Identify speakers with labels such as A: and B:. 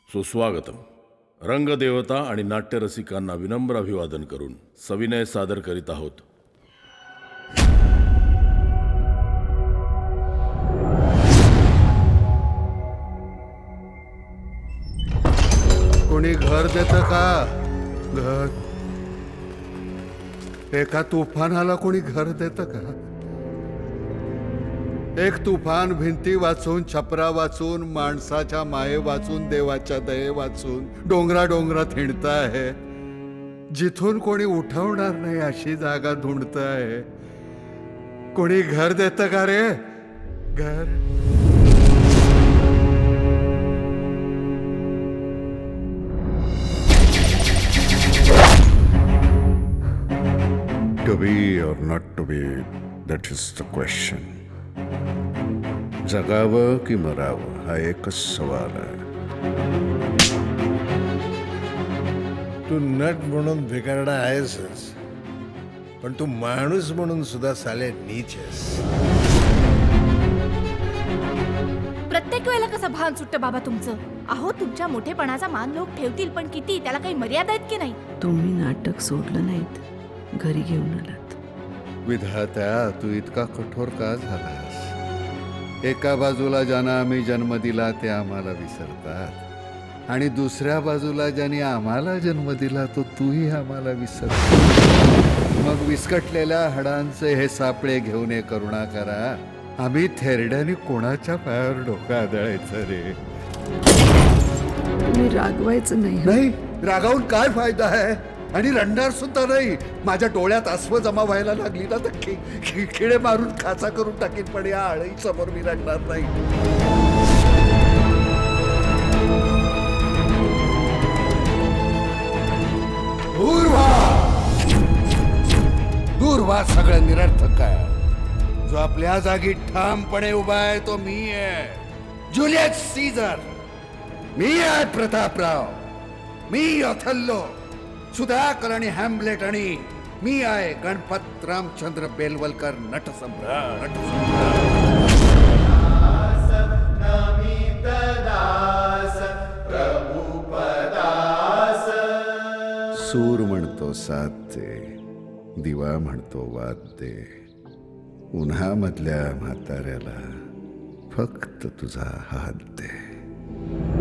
A: सुस्वागतम. रंगदेवता आणि नाट्यरसिकांना विनम्र अभिवादन करून सविनय सादर करीत आहोत.
B: कोणी घर देतं का? घर एका तुफानाला कोणी घर देतं का? एक तुफान भिंती वाचून, छपरा वाचून, माणसाच्या माये वाचून, देवाच्या दये वाचून डोंगरा डोंगरात हिंडत आहे. जिथून कोणी उठवणार नाही अशी जागा धुंडत आहे. कोणी घर देतं का रे? घर
C: To be or not to be, that is the question. जगावं की मरावं हा एकच सवाल आहे.
D: तू नट म्हणून भिकारडा आहेसच, पण तू माणूस म्हणून सुद्धा साले नीच आहेस.
E: प्रत्येक वेळेला कसं भान सुटतं बाबा तुमचं. अहो, तुमच्या मोठेपणाचा मान लोक ठेवतील, पण किती? त्याला काही मर्यादा आहेत की नाही?
F: तुम्ही नाटक सोडलं नाहीत, घरी घेऊन आलात.
B: विधात्या, तू इतका कठोर का झालास? एका बाजूला ज्यांना आम्ही जन्म दिला ते आम्हाला विसरतात, आणि दुसऱ्या बाजूला ज्यांनी आम्हाला जन्म दिला तो तूही आम्हाला विसरतो. मग विस्कटलेल्या हाडांचे हे सापळे घेऊन ये करुणाकरा. आम्ही थेरड्याने कोणाच्या पायावर डोकं आदळायचं रे?
F: तुम्ही रागवायचं नाही.
B: रागावून काय फायदा आहे? आणि रडणार सुद्धा नाही. माझ्या डोळ्यात अस्व जमा व्हायला लागली ना तर खिळे मारून खाचा करून टाकीन, पण या आळई समोर मी रडणार नाही. दूर व्हा सगळं निरर्थक आहे. जो आपल्या जागी ठामपणे उभा आहे तो मी आहे, जुलियस सीझर. मी आहे प्रतापराव, मी ओथेल्लो, सुधाकर आणि हॅम्लेट, आणि मी आहे गणपत रामचंद्र बेलवलकर, नटसम्राट. सूर म्हणतो साथ दे, दिवा म्हणतो वाद दे, उन्हामधल्या म्हाताऱ्याला फक्त तुझा हात दे.